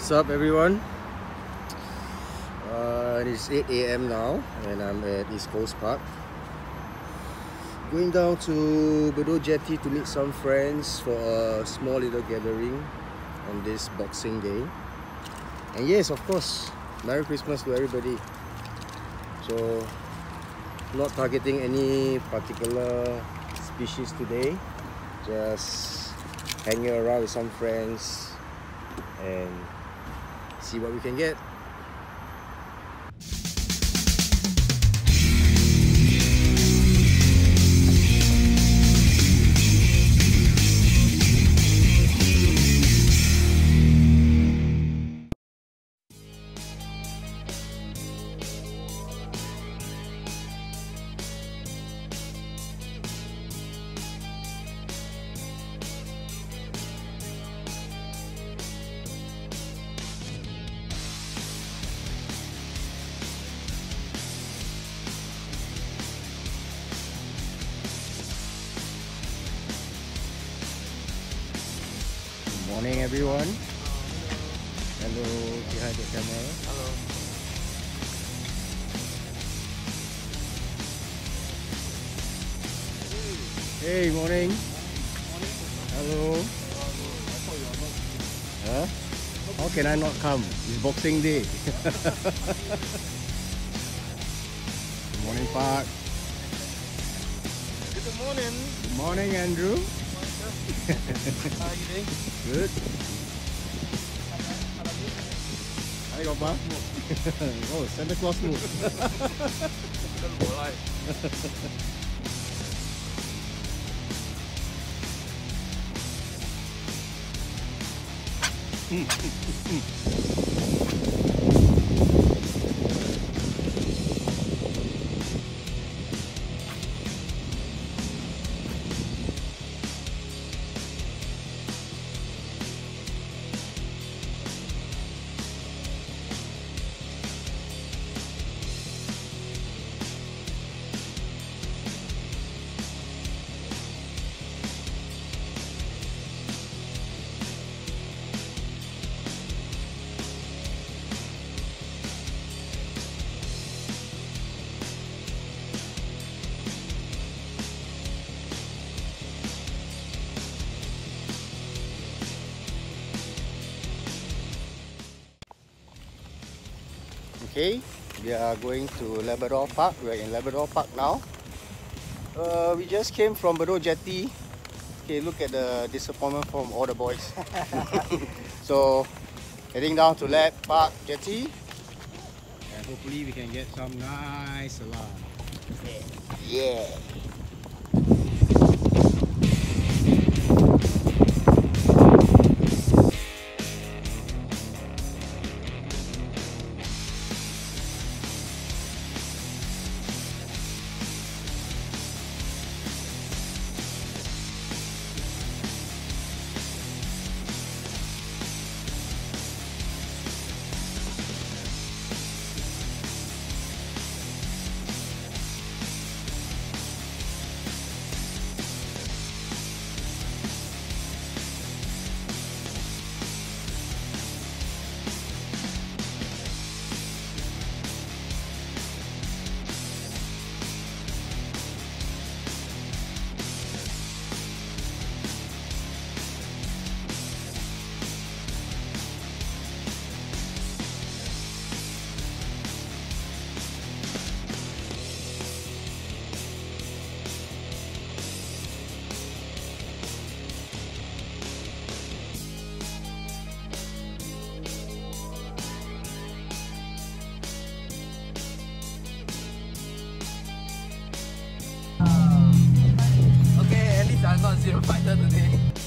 What's up, everyone? It's 8 AM now and I'm at East Coast Park. Going down to Bedok Jetty to meet some friends for a small little gathering on this Boxing Day. And yes, of course, Merry Christmas to everybody. So, not targeting any particular species today, just hanging around with some friends and see what we can get. Morning, everyone. Hello, behind the camera. Hello. Hey, morning. Hello. Huh? How can I not come? It's Boxing Day. Morning, Park. Good morning. Good morning, Andrew. How are you doing? Good. Hi, Papa. Oh, Santa Claus mood. Okay, we are going to Labrador Park. We're in Labrador Park now. We just came from Bedok Jetty. Okay, look at the disappointment from all the boys. So, heading down to Lab Park Jetty. And hopefully we can get some nice alarm. Yeah. Okay, at least I'm not zero fighter today.